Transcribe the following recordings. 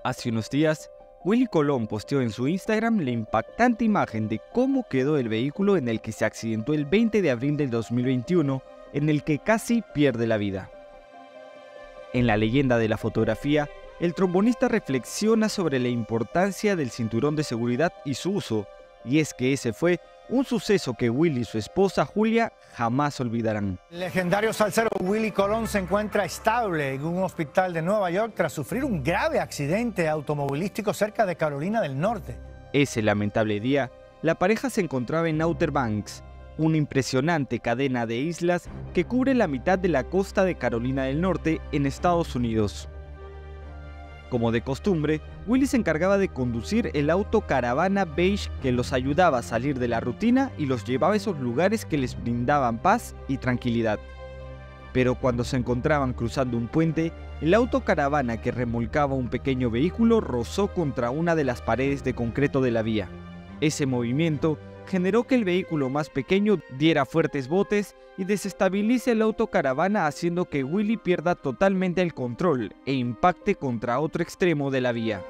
Hace unos días, Willy Colón posteó en su Instagram la impactante imagen de cómo quedó el vehículo en el que se accidentó el 20 de abril del 2021, en el que casi pierde la vida. En la leyenda de la fotografía, el trombonista reflexiona sobre la importancia del cinturón de seguridad y su uso, y es que ese fue un suceso que Willy y su esposa Julia jamás olvidarán. El legendario salsero Willy Colón se encuentra estable en un hospital de Nueva York tras sufrir un grave accidente automovilístico cerca de Carolina del Norte. Ese lamentable día, la pareja se encontraba en Outer Banks, una impresionante cadena de islas que cubre la mitad de la costa de Carolina del Norte en Estados Unidos. Como de costumbre, Willy se encargaba de conducir el auto caravana beige que los ayudaba a salir de la rutina y los llevaba a esos lugares que les brindaban paz y tranquilidad. Pero cuando se encontraban cruzando un puente, el auto caravana que remolcaba un pequeño vehículo rozó contra una de las paredes de concreto de la vía. Ese movimiento generó que el vehículo más pequeño diera fuertes botes y desestabilice el auto caravana, haciendo que Willy pierda totalmente el control e impacte contra otro extremo de la vía.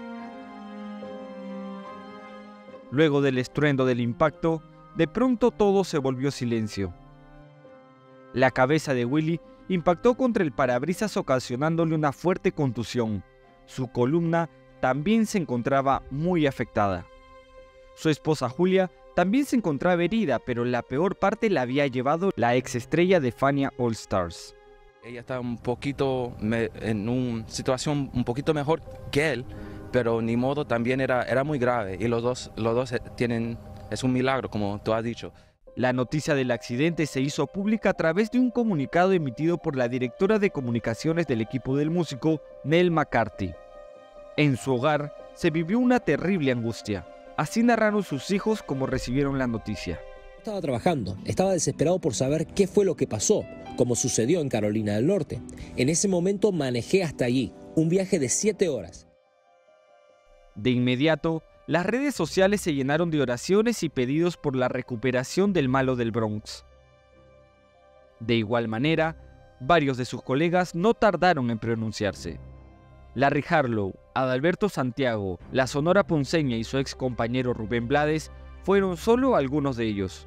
Luego del estruendo del impacto, de pronto todo se volvió silencio. La cabeza de Willy impactó contra el parabrisas ocasionándole una fuerte contusión. Su columna también se encontraba muy afectada. Su esposa Julia también se encontraba herida, pero la peor parte la había llevado la ex estrella de Fania All Stars. Ella está en una situación un poquito mejor que él, pero ni modo, también era muy grave y los dos es un milagro, como tú has dicho. La noticia del accidente se hizo pública a través de un comunicado emitido por la directora de comunicaciones del equipo del músico, Nell McCarthy. En su hogar se vivió una terrible angustia. Así narraron sus hijos cómo recibieron la noticia. Estaba trabajando, estaba desesperado por saber qué fue lo que pasó, como sucedió en Carolina del Norte. En ese momento manejé hasta allí, un viaje de 7 horas. De inmediato, las redes sociales se llenaron de oraciones y pedidos por la recuperación del malo del Bronx. De igual manera, varios de sus colegas no tardaron en pronunciarse. Larry Harlow, Adalberto Santiago, la Sonora Ponceña y su ex compañero Rubén Blades fueron solo algunos de ellos.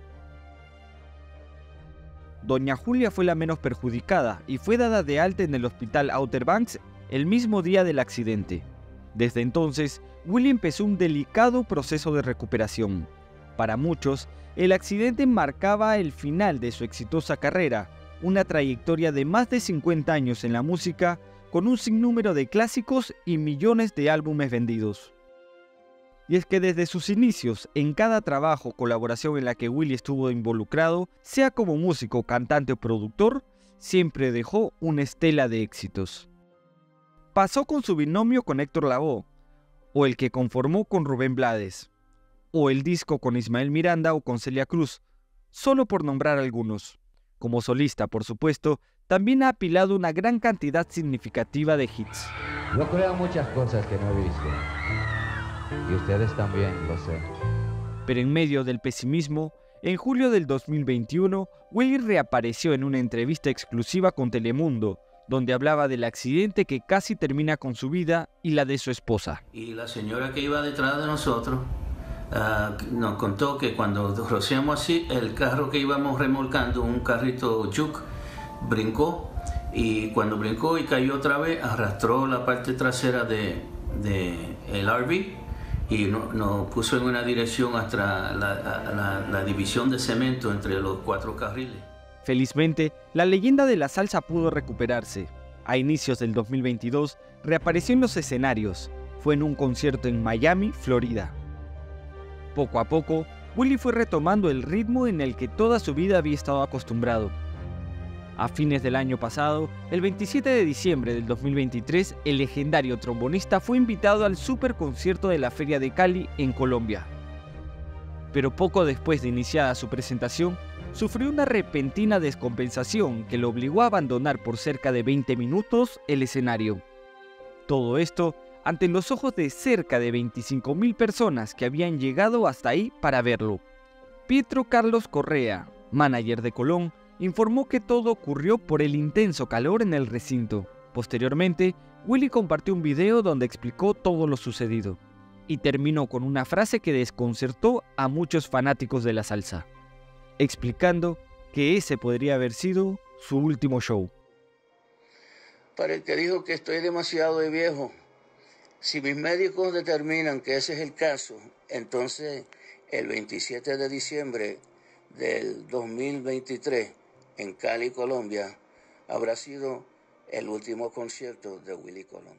Doña Julia fue la menos perjudicada y fue dada de alta en el hospital Outer Banks el mismo día del accidente. Desde entonces, Willy empezó un delicado proceso de recuperación. Para muchos, el accidente marcaba el final de su exitosa carrera, una trayectoria de más de 50 años en la música, con un sinnúmero de clásicos y millones de álbumes vendidos. Y es que desde sus inicios, en cada trabajo o colaboración en la que Willy estuvo involucrado, sea como músico, cantante o productor, siempre dejó una estela de éxitos. Pasó con su binomio con Héctor Lavoe, o el que conformó con Rubén Blades, o el disco con Ismael Miranda o con Celia Cruz, solo por nombrar algunos. Como solista, por supuesto, también ha apilado una gran cantidad significativa de hits. Yo creo muchas cosas que no he visto. Y ustedes también, lo sé. Pero en medio del pesimismo, en julio del 2021, Willy reapareció en una entrevista exclusiva con Telemundo, donde hablaba del accidente que casi termina con su vida y la de su esposa. Y la señora que iba detrás de nosotros nos contó que cuando rociamos así, el carro que íbamos remolcando, un carrito Juke, brincó, y cuando brincó y cayó otra vez, arrastró la parte trasera del RV y nos puso en una dirección hasta la división de cemento entre los 4 carriles. Felizmente, la leyenda de la salsa pudo recuperarse. A inicios del 2022, reapareció en los escenarios. Fue en un concierto en Miami, Florida. Poco a poco, Willy fue retomando el ritmo en el que toda su vida había estado acostumbrado. A fines del año pasado, el 27 de diciembre del 2023, el legendario trombonista fue invitado al superconcierto de la Feria de Cali en Colombia. Pero poco después de iniciada su presentación, sufrió una repentina descompensación que lo obligó a abandonar por cerca de 20 minutos el escenario. Todo esto ante los ojos de cerca de 25.000 personas que habían llegado hasta ahí para verlo. Pietro Carlos Correa, manager de Colón, informó que todo ocurrió por el intenso calor en el recinto. Posteriormente, Willie compartió un video donde explicó todo lo sucedido y terminó con una frase que desconcertó a muchos fanáticos de la salsa, explicando que ese podría haber sido su último show. Para el que dijo que estoy demasiado viejo, si mis médicos determinan que ese es el caso, entonces el 27 de diciembre del 2023 en Cali, Colombia, habrá sido el último concierto de Willie Colón.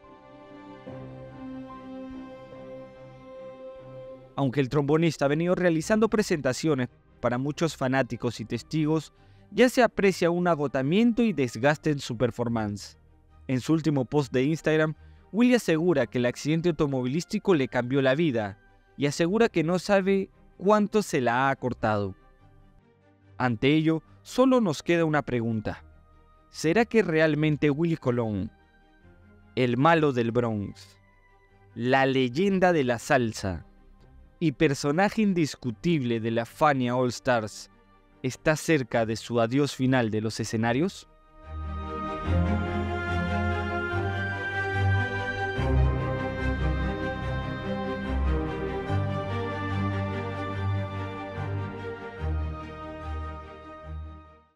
Aunque el trombonista ha venido realizando presentaciones para muchos fanáticos y testigos, ya se aprecia un agotamiento y desgaste en su performance. En su último post de Instagram, Willie asegura que el accidente automovilístico le cambió la vida y asegura que no sabe cuánto se la ha cortado. Ante ello, solo nos queda una pregunta. ¿Será que realmente Willie Colón, el malo del Bronx, la leyenda de la salsa y personaje indiscutible de la Fania All Stars, está cerca de su adiós final de los escenarios?